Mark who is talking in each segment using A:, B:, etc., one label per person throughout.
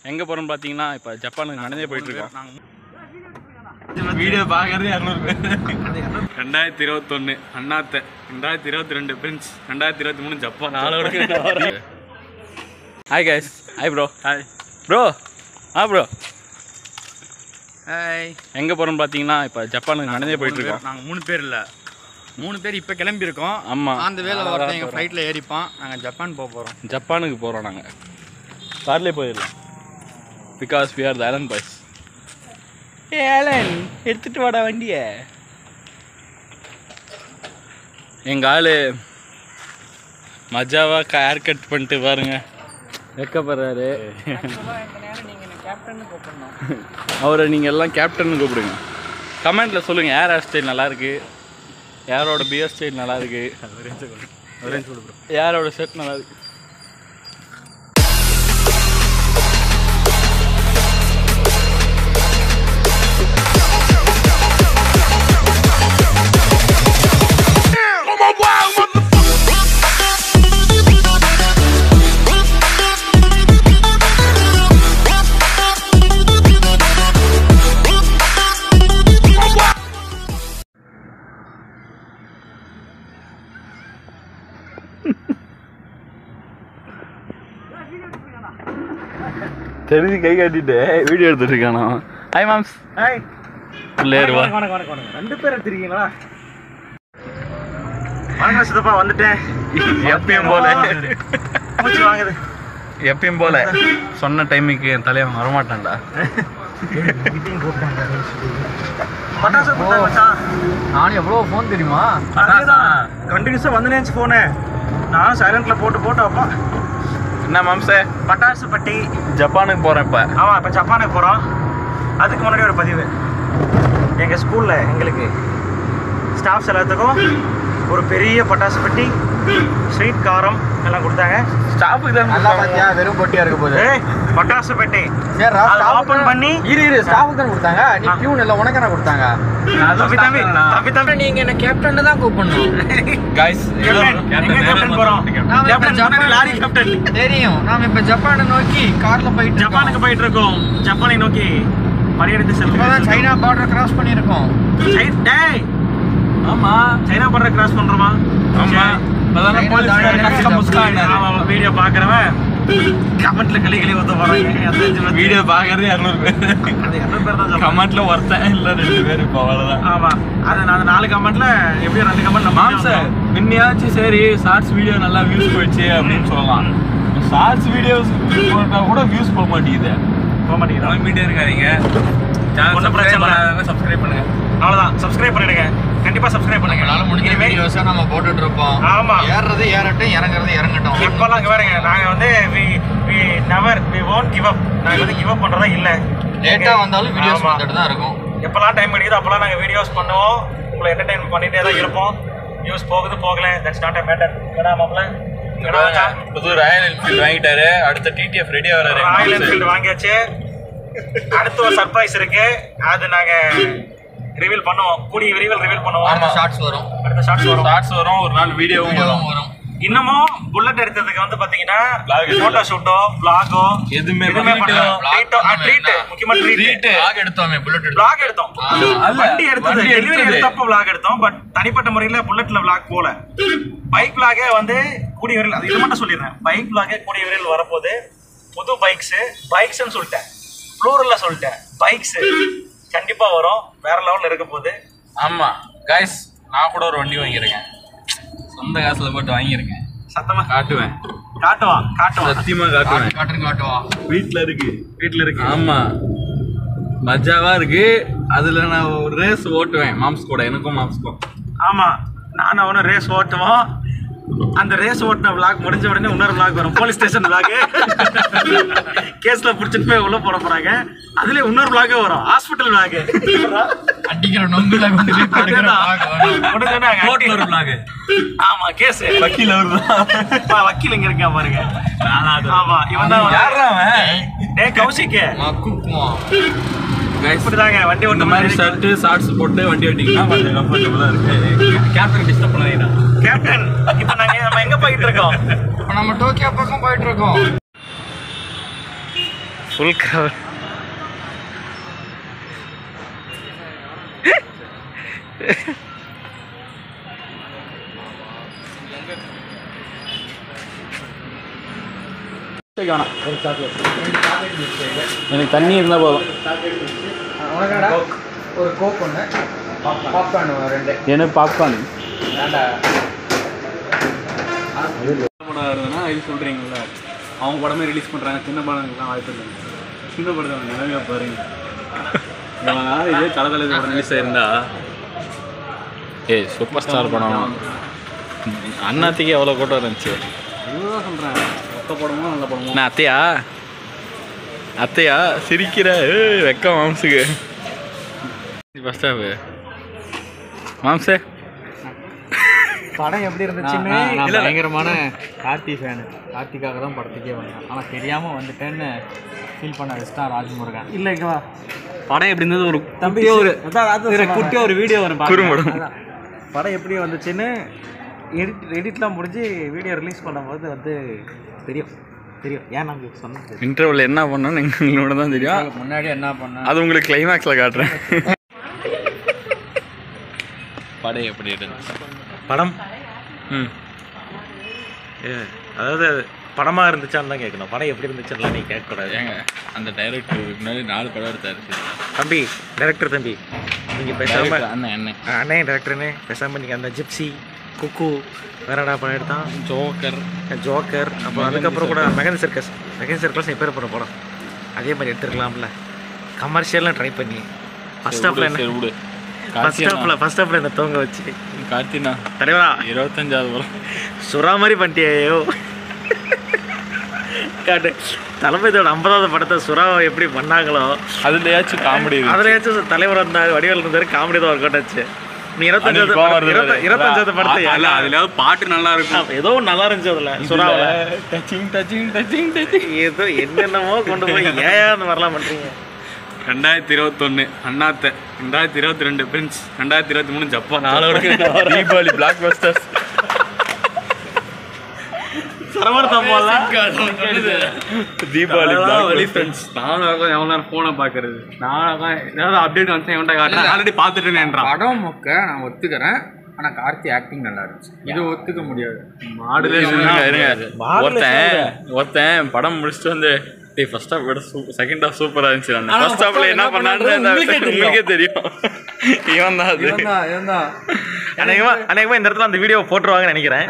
A: எங்கே போகிறோம்னு பார்த்தீங்கன்னா இப்போ ஜப்பானுக்கு நடந்தே போயிட்டுருக்கோம். வீடியோ பார்க்குறது 200 பேர். 2021 அண்ணாத்தை, 2022 பிரின்ஸ், 2023 ஜப்பான் ஆளோட. Hi guys. Hi bro. Hi bro. Bro hi. எங்கே போகிறோம்னு பார்த்தீங்கன்னா இப்போ ஜப்பானுக்கு நடந்தே போயிட்டுருக்கோம்.
B: நாங்கள் 3 பேர் இல்லை, 3 பேர் இப்போ கிளம்பியிருக்கோம்.
A: ஆமாம்,
B: அந்த வேலை ஒருத்தன் எங்கள் ஃப்ளைட்டில் ஏறிப்பான். நாங்கள் ஜப்பான் போக போகிறோம்.
A: ஜப்பானுக்கு போகிறோம். நாங்கள் கார்லேயே போயிடலாம். Because we are the Ayalaan boys. Ayalaan எடுத்துகிட்டு வாடா வண்டியை. எங்கள் ஆள் மஜாவாக ஹேர் கட் பண்ணிட்டு பாருங்க வைக்கப்படுறாரு. அவரை நீங்கள் எல்லாம் கேப்டன் கூப்பிடுங்க. கமெண்ட்டில் சொல்லுங்கள் யார் ஹேர் ஸ்டைல் நல்லாயிருக்கு, யாரோட பியர் ஸ்டைல் நல்லாயிருக்கு, யாரோட ஷர்ட் நல்லாயிருக்கு. தெரிஞ்சு கை காட்டிட்டு வீடியோ எடுத்துட்டு இருக்கானோ. ஹாய் மாம்ஸ்.
B: ஹாய்.
A: பிள்ளையருவா.
B: வணக்கம். 2 பேர் எடுத்துருக்கீங்களா? வணக்கம் சித்தப்பா, வந்துட்டேன்.
A: எப்பயும் போல
B: மூச்சு வாங்குது.
A: எப்பயும் போல சொன்ன டைமுக்கு என் தலைவன் வரமாட்டான்டா.
B: பட்டாசு மச்சான்.
C: நான் எவ்வளோ ஃபோன் தெரியுமா?
B: கண்டினியூஸாக வந்துனேச்சு ஃபோனு. நான் சைலண்டில் போட்டு அப்பா.
A: என்ன மாம்சே?
B: பட்டாசு பட்டி.
A: ஜப்பானுக்கு போகிறேன் இப்போ.
B: ஆமாம், இப்போ ஜப்பானுக்கு போகிறோம். அதுக்கு முன்னாடி ஒரு பதிவு. எங்கள் ஸ்கூலில் எங்களுக்கு ஸ்டாஃப்ஸ் எல்லாத்துக்கும் ஒரு பெரிய பட்டாசு பட்டி, ஸ்வீட், காரம் எல்லாம் கொடுத்தாங்க.
A: ஸ்டாஃபுக்கு தான்
C: நல்லா பார்த்தியா? வெறும் பொட்டியாக இருக்க போது
B: பட்டாசு பெட்டி.
C: சரி,
B: ஓப்பன் பண்ணி
C: இரு ஸ்டாஃபுக்கு தான் கொடுத்தாங்க. நீ பியூன் இல்லை, உனக்கு என்ன கொடுத்தாங்க?
B: தம்பி
C: நீங்க என்ன கேப்டன் தான் கூப்பிடணும்.
A: கைஸ்,
B: கேப்டன் போறோம். லாரி கேப்டன்
C: தெரியும். நாம இப்ப ஜப்பானை நோக்கி கார்ல போயிட்டு
B: ஜப்பானுக்கு போயிட்டு இருக்கோம். ஜப்பானை நோக்கி படையெடுத்து செல்றோம்.
C: சைனா பார்டர் கிராஸ் பண்ணிருக்கோம்.
A: ஆமா,
B: சைனா பார்டர் கிராஸ் பண்றோமா?
A: ஆமா. அதான் போலீஸ்
B: வீடியோ பாக்குறவன் கமெண்ட்ல கிளி ஊத்த போறாங்க.
A: வீடியோ பாக்குறது 200 பேர் தான். கமெண்ட்ல ஒருத்தன் இல்ல 2 பேர் இப்போ அவ்வளவுதான்.
B: ஆமா, அது நான் 4 கமெண்ட்ல எப்படியும் 2 கமெண்ட்
A: மாம்ச முன்னையாச்சும் சரி ஷார்ட்ஸ் வீடியோ நல்லா வியூஸ் போயிடுச்சு அப்படின்னு சொல்லலாம். ஷார்ட்ஸ் வீடியோஸ் போட்டா கூட வியூஸ் போக மாட்டேங்குது. கிளம்பிட்டே இருக்காதீங்க.
B: ஒன்றும் பிரச்சனை
A: இல்லை, சப்ஸ்கிரைப் பண்ணுங்க.
B: அவ்வளோதான், சப்ஸ்கிரைப் பண்ணிடுங்க. கண்டிப்பா சப்ஸ்கிரைப் பண்ணுங்க.
C: நம்மளால முடிஞ்ச வீடியோஸை நம்ம போட்டுட்டு இருப்போம்.
B: ஆமா,
C: ஏறுறது ஏறட்டும், இறங்குறது இறங்கட்டும்.
B: இப்பெல்லாம் இங்கே பாருங்க, நாங்கள் வந்து we won't give up. நாங்கள் வந்து கிவ் அப் பண்ணுறதா இல்லை.
C: லேட்டாக வந்தாலும் வீடியோஸ் வந்துட்டு தான் இருக்கும்.
B: எப்போல்லாம் டைம் கிடைக்குதோ அப்போல்லாம் நாங்கள் வீடியோஸ் பண்ணுவோம். உங்களை என்டர்டைன் பண்ணிகிட்டே தான் இருப்போம். வியூஸ் போகுது போகல, தட்ஸ் நாட் எ மேட்டர். ஏன்னா மாப்பிள்ள
A: புது ராயல் என்ஃபீல்டு வாங்கிட்டாரு. அடுத்த டிடிஎஃப் ரெடியாக வராரு.
B: ராயல் என்ஃபீல்டு வாங்கியாச்சு. அடுத்த ஒரு சர்ப்ரைஸ் இருக்கு, அது நாங்கள் ரிவீல் பண்ணுவோம். கூடிய விரைவில் ரிவீல் பண்ணுவோம்.
C: அடுத்த ஷார்ட்ஸ் வரும்.
A: ஒரு நாள் வீடியோவும் வரும்.
B: இன்னமும் புல்லட் எடுத்ததுக்கு வந்து பாத்தீங்கன்னா போட்டோ ஷூட்டோ பிளாகோ
A: எதுவுமே
B: முக்கியமா ட்ரீட்
C: எடுத்தோம்.
B: பிளாக் எடுத்தோம். வண்டி எடுத்தது டெலிவரி எடுத்தப்ப பிளாக் எடுத்தோம். பட் தனிப்பட்ட முறையில புல்லட்ல பிளாக் போல. பைக் பிளாகே வந்து கூடிய விரைவில், அது இது மட்டும் சொல்லிடுறேன், பைக் பிளாகே கூடிய விரைவில் வரப்போது. புது பைக்ஸ்ன்னு சொல்லிட்டேன், ப்ளூரல்ல சொல்லிட்டேன். பைக்ஸ் கண்டிப்பா வரும், வேற லெவல்ல இருக்க போகுது.
A: ஆமா கைஸ், நான் கூட ஒரு வண்டி வாங்கியிருக்கேன். சொந்த காசுல போட்டு வாங்கியிருக்கேன்.
B: சத்தமா
A: காட்டுவேன். சத்தியமா காட்டுவேன். வீட்டுல இருக்கு. ஆமா, மஜாவா இருக்கு. அதுல நான் ஒரு ரேஸ் ஓட்டுவேன் மாம்ஸ் கூட. எனக்கும் மாம்ஸ்க்கும்.
B: ஆமா, நானும் அவனும் ரேஸ் ஓட்டுவோம். அந்த ரேஸ் ஓட்டின விளாக் முடிஞ்ச உடனே இன்னொரு விளாக் வரும், போலீஸ் ஸ்டேஷன் விளாக். கேஸ்ல பிடிச்சிட்டு போய் உள்ள போட போறாங்க. அதுல இன்னொரு விளாக் வரும், ஹாஸ்பிட்டல் விளாக்.
C: அடிக்கிற நொங்குல கொண்டு போய் படுக்கிற
A: விளாக்.
B: ஆமா, கேஸ்
A: வக்கீல் அவர்தான்.
B: வக்கீல் இங்க இருக்கா பாருங்க. ஆமா, இவன் தான்.
A: யாரா அவன்?
B: டேய் கௌஷிக். இப்படிதாங்க வண்டி ஓட்ட
A: மாதிரி ஷர்ட் ஷார்ட்ஸ் போட்டு வண்டி ஓட்டிங்கன்னா கொஞ்சம் கம்ஃபர்டபுளா இருக்கு. கேப்டன் டிஸ்டர்ப் பண்ணாதீங்க.
B: கேப்டன், இப்போ நம்ம எங்க போயிட்டு இருக்கோம்?
C: இப்போ நம்ம டோக்கியோ பக்கம் போயிட்டு இருக்கோம்.
A: Full cover. எனக்கு தண்ணி இருந்தால் போதும்.
C: ஒரு கோக் ஒன்று, பாப்கார்ன் 2.
A: எனக்கு பாப்கார்ன் படம் வருதுன்னா இது சொல்கிறீங்கள, அவங்க படமே ரிலீஸ் பண்ணுறாங்க. சின்ன படங்கள்லாம் வாய்ப்பு இல்லை. சின்ன படத்தை நிலைமையாக பாருங்க. இதே தலை படம் ரிலீஸ் ஆயிருந்தா சூப்பர் ஸ்டார் படம். அண்ணாத்திக்கு எவ்வளோ கூட்டம் இருந்துச்சு. இதுதான் சொல்கிறேன், மொத்த படமும் நல்ல படமும். நான் அத்தையா சிரிக்கிற வெக்க மாம்சுக்கு. ஃபர்ஸ்ட் ஹாஃப் மாம்சே
C: படம் எப்படி இருந்துச்சுன்னு பயங்கரமான கார்த்தி ஃபேனு. கார்த்திக்காக தான் படத்துக்கே வந்தேன். ஆனால் தெரியாமல் வந்துட்டேன்னு ஃபீல் பண்ண வச்சுட்டான் ராஜ்முருகன். இல்லைங்களா
A: படம் எப்படி இருந்தது? ஒரு
B: தம்பி குட்டியாக ஒரு வீடியோ வரும்
A: குறும்படம்.
B: படம் எப்படி வந்துச்சுன்னு எடிட்லாம் முடிஞ்சு வீடியோ ரிலீஸ் பண்ணும்போது வந்து தெரியும். ஏன் நாங்கள் சொன்னது
A: இன்டர்வல் என்ன பண்ணோன்னு எங்களோட தான் தெரியும்.
C: முன்னாடி என்ன பண்ண
A: அது உங்களுக்கு கிளைமேக்ஸில் காட்டுறேன். படம் எப்படி இருந்துச்சு?
B: படம் அதாவது படமாக இருந்துச்சான்னு தான் கேட்கணும். படம் எப்படி இருந்துச்சுன்னா நீ கேட்கக்கூடாது.
A: ஏங்க அந்த டைரக்டருக்கு முன்னாடி 4 படம் எடுத்தாரு.
B: தம்பி டைரக்டர் தம்பி, நீங்கள் பேசாமல்
A: அண்ணே
B: டைரக்டர்னே பேசாமல் நீங்கள் அந்த ஜிப்சி குக்கு வேறடா படம் எடுத்தான், ஜோக்கர் அப்புறம் அதுக்கப்புறம் கூட மெகன் சர்க்கஸ் எப்பேர் போகிற படம் அதே மாதிரி எடுத்துருக்கலாம்ல. கமர்ஷியல்லாம் ட்ரை பண்ணி ஃபர்ஸ்ட் ஹாஃப்ல என்ன தூங்க வச்சு
A: கார்த்தினா
B: தலைவரா
A: 25வது படம்
B: சுறா மாதிரி பண்ணிட்டியோ. காட்டு தளபதியோட 50வது படத்தை சுறாவை எப்படி பண்ணாங்களோ
A: அதுலயாச்சும் காமெடி,
B: அதுலயாச்சும் தலைவர் இருந்தார், வடிவேல் இருந்தாரு, காமெடி தான் ஒர்க் அவுட் ஆச்சு. நீ 25வது படத்தை
A: அதுல பாட்டு நல்லா இருக்கும்,
B: ஏதோ நல்லா இருந்துச்சு. அதுல சுறாவில்
A: டச்சிங்
B: ஏதோ என்னென்னமோ கொண்டு போய் ஏன் வரலாம் பண்றீங்க.
A: 2021 Annaatthe, 2022 Prince, 2023 Japan, Deepavali blockbusters. Deepavali friends. நானும் எவ்வளோ நேரம் ஃபோனை பார்க்கறது, நான் ஏதாவது அப்டேட் வந்து என்கிட்ட காட்டுறேன். ஆல்ரெடி பார்த்துட்டேன்.
C: படம் மொக்க நான் ஒத்துக்கிறேன். ஆனால் கார்த்தி ஆக்டிங் நல்லா இருந்துச்சு. இது ஒத்துக்க முடியாது.
A: ஒருத்தன் படம் முடிச்சுட்டு வந்து ஃபர்ஸ்ட் ஹாஃப் விட செகண்ட் ஹாஃப் சூப்பரா இருந்துச்சு. ஃபர்ஸ்ட் ஹாஃப்ல என்ன பண்ணான்னு உங்களுக்கே தெரியும். இவன் தான் அது.
B: அநேகமா இந்த இடத்துல அந்த வீடியோ போட்டுருவாங்கன்னு நினைக்கிறேன்.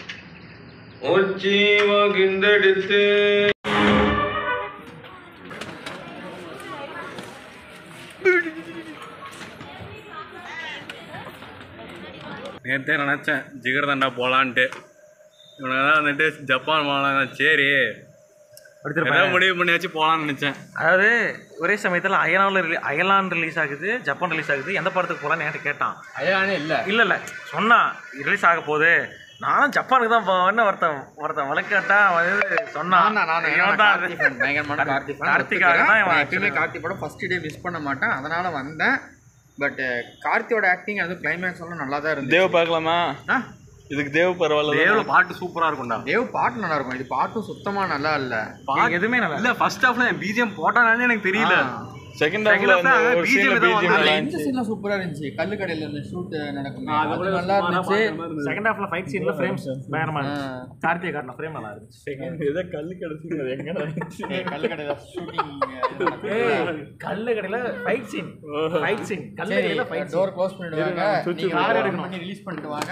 A: நேற்றே நினச்சேன் ஜிகர் தண்டா போகலான்ட்டு. இவனுங்கெல்லாம் வந்துட்டு ஜப்பான் போகலாம், சரி முடிவு பண்ணியாச்சு போகலான்னு நினச்சேன்.
B: அதாவது ஒரே சமயத்தில் அயலான் ரிலீஸ் ஆகுது, ஜப்பான் ரிலீஸ் ஆகுது, எந்த படத்துக்கு போகலான்னு என்கிட்ட கேட்டான்.
C: அயலானே இல்லை
B: சொன்னா ரிலீஸ் ஆக போகுது, நானும் ஜப்பானுக்கு தான் போவேன்னு ஒருத்தன் வழக்கட்டா சொன்னான். கார்த்திகாக தான்
C: எப்பயுமே கார்த்தி படம் ஃபர்ஸ்ட் டே மிஸ் பண்ண மாட்டேன், அதனால வந்தேன். பட் கார்த்தியோட ஆக்டிங் அது கிளைமேக்ஸ் எல்லாம் நல்லா தான் இருந்துச்சு.
A: தேவ் பார்க்கலாமா? இதுக்கு தேவ் பரவாயில்ல.
B: தேவ்ல பாட்டு சூப்பரா இருக்கும்டா.
C: தேவ் பாட்டு நல்லா இருக்கும். இது பாட்டும் சுத்தமா நல்லா இல்ல.
B: எதுவுமே நல்லா
A: இல்ல. ஃபர்ஸ்ட் ஹாஃப்ல பிஜிஎம் போட்டானே எனக்கு தெரியல. செகண்ட் ஹாஃப்ல ஒரு
C: சீன்ல சூப்பரா இருந்துச்சு. கல்லுக்கடையில இந்த ஷூட் நடக்கும், அது நல்லா இருந்துச்சு.
B: செகண்ட் ஹாஃப்ல ஃபைட் சீன்ல ஃப்ரேம்ஸ் பயங்கரமா இருந்துச்சு. கார்த்திகை காட்டின ஃப்ரேம் நல்லா இருந்துச்சு.
A: செகண்ட் ஏதோ கல்லுக்கடை சீன் எங்க இருந்துச்சு?
C: கல்லுக்கடையில ஷூட்டிங்,
B: கல்லுக்கடையில ஃபைட் சீன் கல்லுக்கடையில ஃபைட்
C: டோர் க்ளோஸ் பண்ணிடுவாங்க. நீங்க கார் எடுக்க பண்ணி ரிலீஸ் பண்ணிட்டு வாங்க.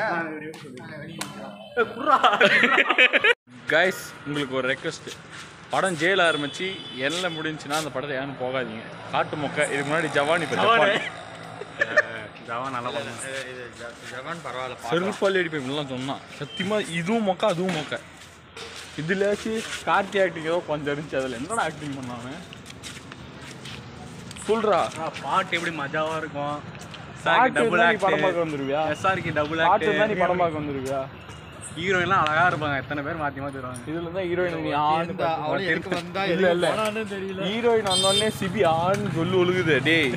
A: கைஸ், உங்களுக்கு ஒரு ரெக்வெஸ்ட். படம் ஜெயில் ஆரம்பிச்சு எல்லாம் முடிஞ்சுன்னா அந்த படத்தை யாரும் போகாதீங்க. காட்டு மொக்க. இதுக்கு முன்னாடி ஜவான், இப்போ ஜவான் நல்லா
C: ஜவான் பரவாயில்ல.
A: செருப்பாளி அடிப்பேன் சொன்னான். சத்தியமா இதுவும் மொக்க அதுவும் மொக்க. இதுலாச்சு கார்த்தி ஆக்டிங் ஏதோ கொஞ்சம் இருந்துச்சு. அதில் என்னடா ஆக்டிங் பண்ணாங்க சொல்றா. பாட்டு எப்படி மஜாவா இருக்கும். படம் பார்க்க வந்துருவியா? எஸ்ஆர்கி டபுள் ஆக்ட் நீ படம் பார்க்க வந்துருவியா? ஹீரோயின்லாம் அழகா இருப்பாங்க. எத்தனை பேர் மாற்றி மாற்றி வருவாங்க. இதுல தான் ஹீரோயின் தெரியல. ஹீரோயின் வந்தோடனே சிபி ஆன்னு சொல்லி ஒழுகுது. டேய்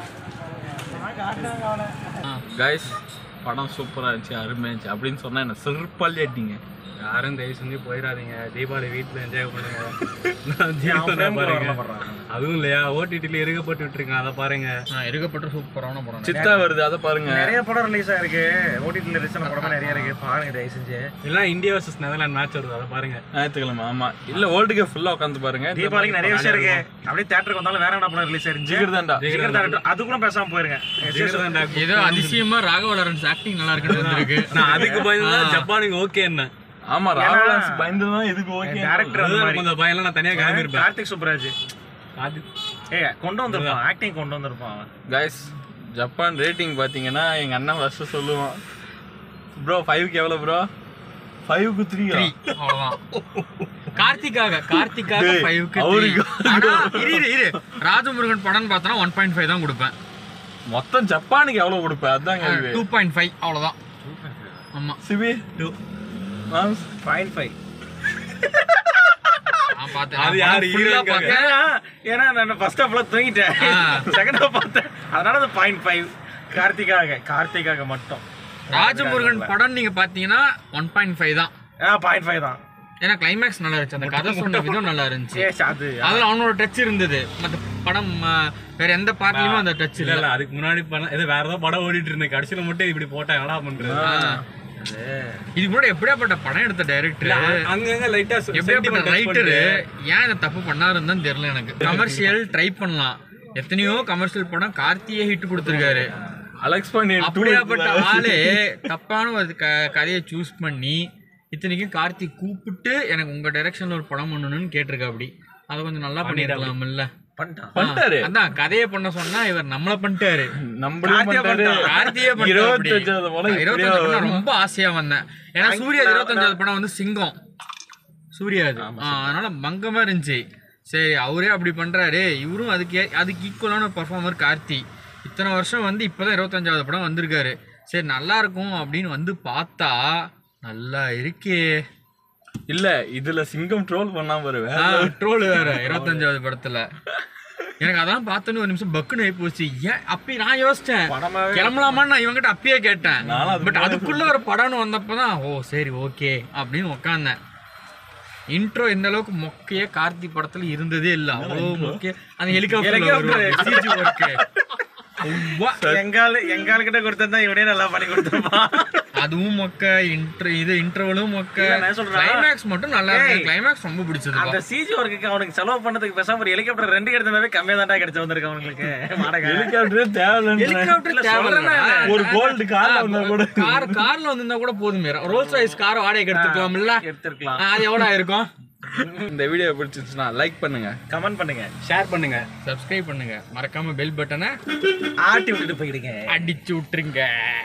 A: கைஸ், படம் சூப்பராக இருந்துச்சு, அருமையாக இருந்துச்சு அப்படின்னு சொன்னால் என்ன செருப்பாளி ஆட்டிங்க. யாரும் தயவு செஞ்சு போயிடாதீங்க. தீபாவளி வீட்டில் என்ஜாய் பண்ணுங்க.
C: அதுவும் இல்லையா ஓடிடில இருக்கப்பட்டு விட்டுருங்க அதை பாருங்க இருக்கப்பட்டு சூப்பரான படம்
A: சித்தா வருது அதை பாருங்க
B: நிறைய படம் ரிலீஸ் ஆயிருக்கு ஓடிடில ரிலீஸ் ஆன படம் நிறைய இருக்கு பாருங்க தயவு செஞ்சு
C: எல்லாம் இந்தியா வர்சஸ் நெதர்லாந்து மேட்ச் வருது அதை பாருங்க
A: ஞாயிற்றுக்கிழமை ஆமா இல்ல வேர்ல்டு கப் ஃபுல்லா உட்காந்து பாருங்க
B: தீபாவளிக்கு நிறைய விஷயம் இருக்கு அப்படியே தியேட்டருக்கு வந்தாலும் வேற என்ன படம் ரிலீஸ் ஆயிருச்சு
A: ஜிகர்தாண்டா
B: அது கூட பேசாம போயிருங்க
C: ஏதோ அதிசயமா ராகவ லாரன்ஸ் ஆக்டிங் நல்லா இருக்குன்னு வந்திருக்கு நான் அதுக்கு பயந்து ஜப்பானுக்கு ஓகே என்ன
A: ஆமா ராகவலான்ஸ் பயந்துதான் எதுக்கு ஓகே
B: டைரக்டர்
C: கொஞ்சம் பயம்லாம் நான் தனியா கிளம்பிருப்பேன்
B: கார்த்திக் சுப்ராஜ் கொண்டு வந்திருப்பான் ஆக்டிங் கொண்டு வந்திருப்பான்
A: கைஸ் ஜப்பான் ரேட்டிங் பாத்தீங்கன்னா எங்க அண்ணன் ஃபர்ஸ்ட் சொல்லுவான் ப்ரோ 5க்கு எவ்வளவு ப்ரோ 5க்கு 3
C: அவ்வளவுதான் கார்த்திகாக 5க்கு 3 இரு ராஜமுருகன் படம் பார்த்தா 1.5 தான் கொடுப்பேன்
A: மொத்தம் ஜப்பானுக்கு எவ்வளவு கொடுப்ப அதான் கேள்வி
C: 2.5 அவ்வளவுதான் ஆமா
A: சிபி 2
B: 0.5
C: அது யாரு
B: ஏன்னா நான் ஃபர்ஸ்ட் ஹாஃப்ல தூங்கிட்டேன் செகண்ட் ஹாஃப் பார்த்தேன் அதனால அது 0.5 கார்த்திகாக மட்டும்
C: ராஜமுருகன் படம் நீங்க பாத்தீங்கன்னா 1.5 தான்
B: 0.5 தான்
C: ஏன்னா கிளைமேக்ஸ் நல்லா இருந்துச்சு அந்த கதை சொன்ன விதம் நல்லா இருந்துச்சு அதுல அவனோட டச் இருந்தது மத்த படம் வேற எந்த பார்ட்லயும் அந்த டச் இல்ல அதுக்கு முன்னாடி படம் ஏதோ வேற ஏதாவது படம் ஓடிட்டு இருந்தேன் கடைசியில மட்டும் இப்படி போட்டா என்னடா பண்றது இது கூட எப்படியாப்பட்ட படம் எடுத்த டைரக்டர் அங்கங்க லைட்டா எப்படியாப்பட்ட ரைட்டர் ஏன் இதை தப்பு பண்ணாருன்னு தான் தெரியல எனக்கு கமர்ஷியல் ட்ரை பண்ணலாம் எத்தனையோ கமர்ஷியல் படம் கார்த்தியே ஹிட் கொடுத்துருக்காரு
A: அலெக்ஸ் பண்ணி
C: அப்படியாப்பட்ட ஆளே தப்பான ஒரு கதையை சூஸ் பண்ணி இத்தனைக்கும் கார்த்திக் கூப்பிட்டு எனக்கு உங்க டைரக்ஷன்ல ஒரு படம் பண்ணணும்னு கேட்டிருக்கா அப்படி அதை கொஞ்சம் நல்லா பண்ணிருக்கலாம்ல
A: பண்ணிட்டாரு
C: அதான் கதையை பண்ண சொன்னா இவர் நம்மள பண்ணிட்டாரு கார்த்தியே ரொம்ப ஆசையா வந்தேன் ஏன்னா சூர்யா 25வது படம் வந்து சிங்கம் சூர்யா அது அதனால மங்கமா இருந்துச்சு சரி அவரே அப்படி பண்றாரு இவரும் அதுக்கு ஈக்குவலான பர்ஃபார்மர் கார்த்தி இத்தனை வருஷம் வந்து இப்பதான் 25வது படம் வந்திருக்காரு சரி நல்லா இருக்கும் அப்படின்னு வந்து பார்த்தா நல்லா இருக்கே
A: இல்ல இதுல சிங்கம் ட்ரோல் பண்ணாம வருவேன்
C: ட்ரோல் வேற 25வது படத்துல எனக்கு அதான் பார்த்தோன்னு ஒரு நிமிஷம் பக்குன்னு ஆகி போச்சு ஏன் அப்படி நான் யோசிச்சேன் கிளம்பலாமான்னு நான் இவங்கிட்ட அப்பயே கேட்டேன் பட் அதுக்குள்ள ஒரு படம்னு வந்தப்பதான் ஓ சரி ஓகே அப்படின்னு உட்காந்தேன் இன்ட்ரோ இந்த அளவுக்கு மொக்கையே கார்த்தி படத்துல இருந்ததே இல்ல அவ்வளோ மொக்கைய அந்த ஹெலிகாப்டர்
B: எங்கால கிட்ட கொடுத்தா இவனே நல்லா பண்ணி கொடுத்துருப்பான்
C: அதுவும் மொக்க இன்டர்வலும் மொக்க கிளைமேக்ஸ் மட்டும் நல்லா இருக்கு கிளைமேக்ஸ் ரொம்ப பிடிச்சது
B: அந்த சிஜி ஒர்க்குக்கு அவனுக்கு செலவு பண்ணதுக்கு பேசாம ஒரு ஹெலிகாப்டர் 2 கிடைச்சதாவே கம்மியா தான்டா கிடைச்சு வந்திருக்கு அவங்களுக்கு
C: ஹெலிகாப்டர் தேவையில்லை
A: ஒரு கோல்டு
C: கார்ல வந்திருந்தா கூட போதுமே ரோல்ஸ் ராய்ஸ் கார் வாடகைக்கு எடுத்துக்கலாம் அது எவ்வளவு ஆயிருக்கும்
A: இந்த வீடியோ பிடிச்சிருந்துச்சுன்னா லைக் பண்ணுங்க
B: கமெண்ட் பண்ணுங்க
C: ஷேர் பண்ணுங்க சப்ஸ்கிரைப் பண்ணுங்க மறக்காம பெல் பட்டனை
B: ஆட்டி விட்டுட்டு போயிடுங்க
C: அடிச்சு விட்டுருங்க